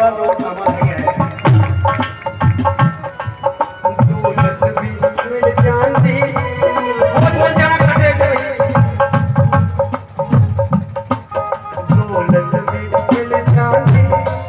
लोग नामा है दौलत भी मिल जाती बहुत मिल जाना कटे कोई दौलत भी मिल जाती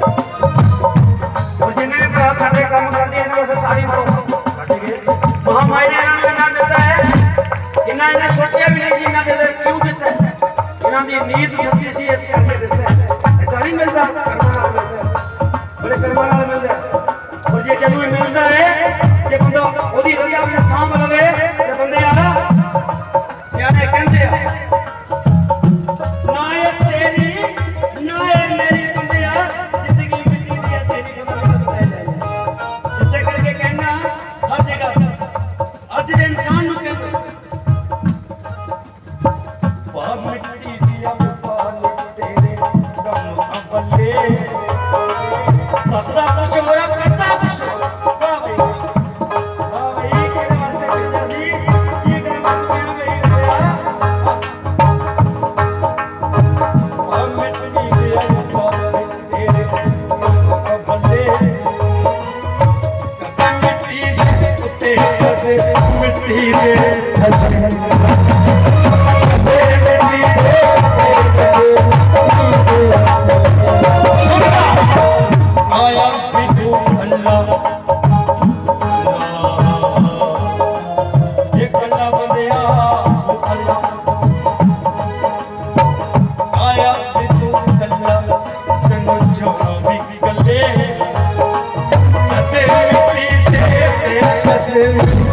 और जिन्हें भी बड़ा करने काम कर दिया ना वैसे ताली मारो कट गए महामाई ने इन्होंने देता है इन्हें सोचा भी नहीं इन्हें दे क्यों देता है इन्होंने नींद सच्ची सी ऐसे करके देता है नहीं मिलता कर्मा मिलता है बड़े कर्मा मिलता है और ये जब मिलता है कि बंदा ओदी रजा अपने सांभ लवे ते बंदे आ सियाने कहंदे आ ना ये तेरी ना ये मेरी बंदे आ जिंदगी मिट्टी दी है तेरी बंदा नहीं जाए इससे करके कहना हर जगह आज दे इंसान नु कहंदे बा मिट्टी दी अब हसदा कुछ हो रहा करता कुछ वाह भाई तेरे वास्ते भेजा सी ये कर मैं भैया हम मिट्टी दे तेरे बल्ले मिट्टी दे कुत्ते मिट्टी दे Thank you.